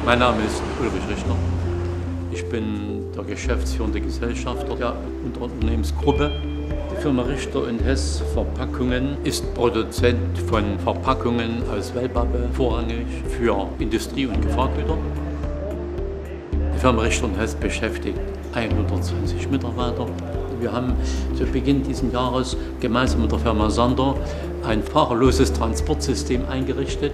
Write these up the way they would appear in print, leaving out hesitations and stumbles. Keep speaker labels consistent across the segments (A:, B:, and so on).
A: Mein Name ist Ulrich Richter. Ich bin der geschäftsführende Gesellschafter der Unternehmensgruppe. Die Firma Richter & Hess Verpackungen ist Produzent von Verpackungen aus Wellpappe, vorrangig für Industrie- und Gefahrgüter. Die Firma Richter & Hess beschäftigt 120 Mitarbeiter. Wir haben zu Beginn dieses Jahres gemeinsam mit der Firma Sander ein fahrerloses Transportsystem eingerichtet.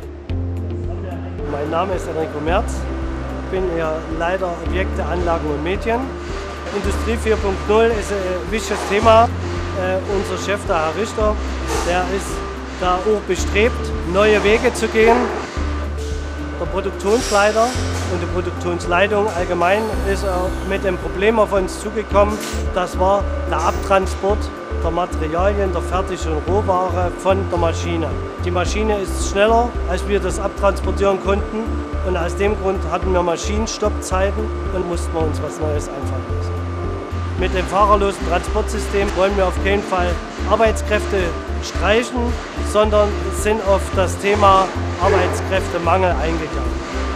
B: Mein Name ist Enrico Merz, ich bin hier Leiter Objekte, Anlagen und Medien. Industrie 4.0 ist ein wichtiges Thema. Unser Chef, der Herr Richter, der ist da auch bestrebt, neue Wege zu gehen. Der Produktionsleiter und die Produktionsleitung allgemein ist mit dem Problem auf uns zugekommen. Das war der Abtransport der Materialien, der fertigen Rohware von der Maschine. Die Maschine ist schneller, als wir das abtransportieren konnten. Und aus dem Grund hatten wir Maschinenstoppzeiten und mussten wir uns was Neues einfallen lassen. Mit dem fahrerlosen Transportsystem wollen wir auf keinen Fall Arbeitskräfte streichen, sondern sind auf das Thema Arbeitskräftemangel eingegangen.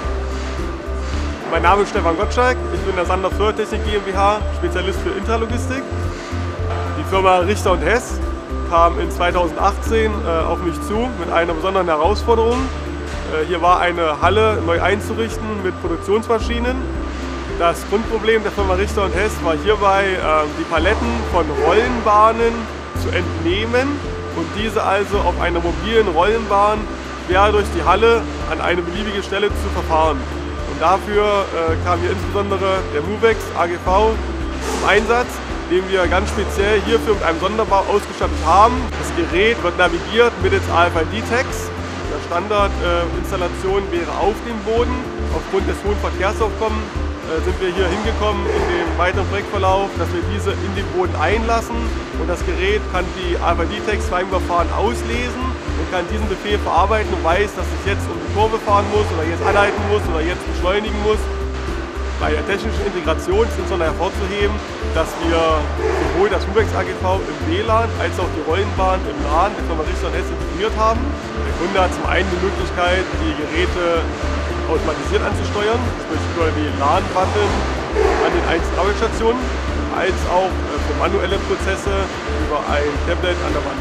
C: Mein Name ist Stefan Gottschalk, ich bin der Sander Fördertechnik GmbH, Spezialist für Intralogistik. Die Firma Richter & Hess kam in 2018 auf mich zu mit einer besonderen Herausforderung. Hier war eine Halle neu einzurichten mit Produktionsmaschinen. Das Grundproblem der Firma Richter & Hess war hierbei, die Paletten von Rollenbahnen zu entnehmen und diese also auf einer mobilen Rollenbahn quer durch die Halle an eine beliebige Stelle zu verfahren. Und dafür kam hier insbesondere der Movex AGV zum Einsatz, den wir ganz speziell hierfür mit einem Sonderbau ausgestattet haben. Das Gerät wird navigiert mittels RFID-Tags. Der Standardinstallation wäre auf dem Boden. Aufgrund des hohen Verkehrsaufkommens sind wir hier hingekommen in dem weiteren Projektverlauf, dass wir diese in den Boden einlassen und das Gerät kann die RFID-Tags beim Überfahren auslesen und kann diesen Befehl verarbeiten und weiß, dass ich jetzt um die Kurve fahren muss oder jetzt anhalten muss oder jetzt beschleunigen muss. Bei der technischen Integration ist insbesondere hervorzuheben, dass wir sowohl das Movex AGV im WLAN als auch die Rollenbahn im LAN der Firma Richter & Hess integriert haben. Der Kunde hat zum einen die Möglichkeit, die Geräte automatisiert anzusteuern, sprich über die LAN-Button an den einzelnen Arbeitsstationen, als auch für manuelle Prozesse über ein Tablet an der Wand.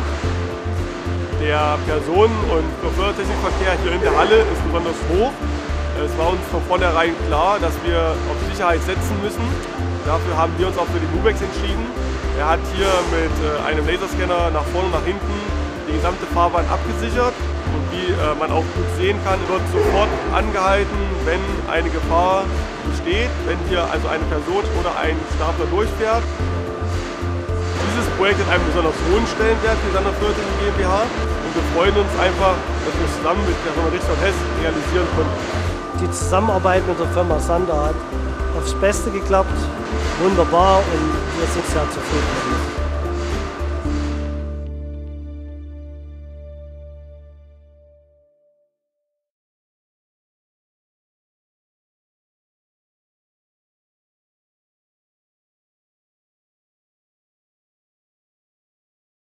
C: Der Personen- und Fördertechnikverkehr hier in der Halle ist besonders hoch. Es war uns von vornherein klar, dass wir auf Sicherheit setzen müssen. Dafür haben wir uns auch für den Movex entschieden. Er hat hier mit einem Laserscanner nach vorne und nach hinten die gesamte Fahrbahn abgesichert. Und wie man auch gut sehen kann, wird sofort angehalten, wenn eine Gefahr besteht, wenn hier also eine Person oder ein Stapler durchfährt. Dieses Projekt hat einen besonders hohen Stellenwert für die Sander Fördertechnik GmbH und wir freuen uns einfach, dass wir zusammen mit der Firma Richter & Hess realisieren konnten.
B: Die Zusammenarbeit mit der Firma Sander hat aufs Beste geklappt, wunderbar und wir sind sehr zufrieden damit.